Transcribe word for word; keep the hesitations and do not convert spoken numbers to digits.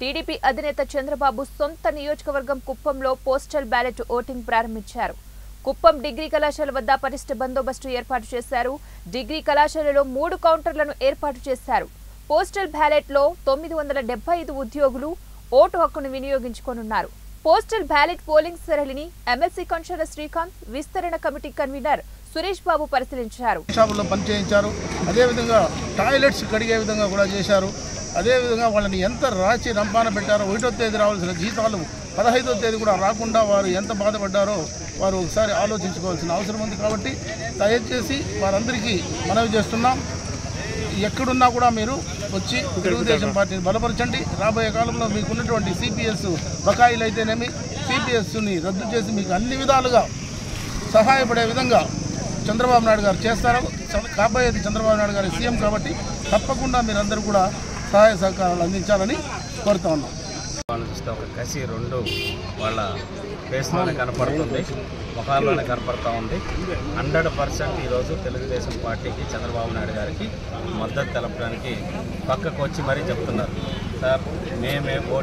TDP అధినేత చంద్రబాబు సొంత నియోజకవర్గం కుప్పంలో పోస్టల్ బ్యాలెట్ ఓటింగ్ ప్రారంభించారు. కుప్పం డిగ్రీ కళాశాల వద్ద పటిష్ట బందోబస్తు ఏర్పాటు చేశారు. డిగ్రీ కళాశాలలో మూడు కౌంటర్లను ఏర్పాటు చేశారు. పోస్టల్ బ్యాలెట్ లో తొమ్మిది వందల డెబ్బై ఐదు ఉద్యోగులు ఓటు హక్కును వినియోగించుకోనున్నారు. పోస్టల్ బ్యాలెట్ పోలింగ్ సరళిని ఎమ్మెల్సీ కంచర్ల శ్రీకాంత్, విస్తరణ కమిటీ కన్వీనర్ సురేష్ బాబు పరిశీలించారు. షాపుల్లో పనిచేయించారు. అదేవిధంగా టాయిలెట్స్ కడిగే విధంగా కూడా చేశారు. అదేవిధంగా వాళ్ళని ఎంత రాచి రంపాన పెట్టారో, ఒకటో తేదీ రావాల్సిన జీతాలు పదహైదో తేదీ కూడా రాకుండా వారు ఎంత బాధపడ్డారో వారు ఒకసారి ఆలోచించుకోవాల్సిన అవసరం ఉంది. కాబట్టి దయచేసి వారందరికీ మనవి చేస్తున్నాం, ఎక్కడున్నా కూడా మీరు వచ్చి తెలుగుదేశం పార్టీని బలపరచండి. రాబోయే కాలంలో మీకున్నటువంటి సిపిఎస్ బకాయిలు అయితేనేమి సిపిఎస్ని రద్దు చేసి మీకు అన్ని విధాలుగా సహాయపడే విధంగా చంద్రబాబు నాయుడు గారు చేస్తారు. కాబోయేది చంద్రబాబు నాయుడు గారి సీఎం కాబట్టి తప్పకుండా మీరందరూ కూడా సహాయ సహకారాలు అందించాలని కోరుతా ఉన్నాం. వాళ్ళు చూస్తే ఒక కసి రెండు వాళ్ళ ఫేస్లోనే కనపడుతుంది, ముఖాల్లోనే కనపడుతూ ఉంది. హండ్రెడ్ పర్సెంట్ ఈరోజు తెలుగుదేశం పార్టీకి చంద్రబాబు నాయుడు గారికి మద్దతు తెలపడానికి పక్కకు వచ్చి మరీ చెప్తున్నారు. సార్ మేమే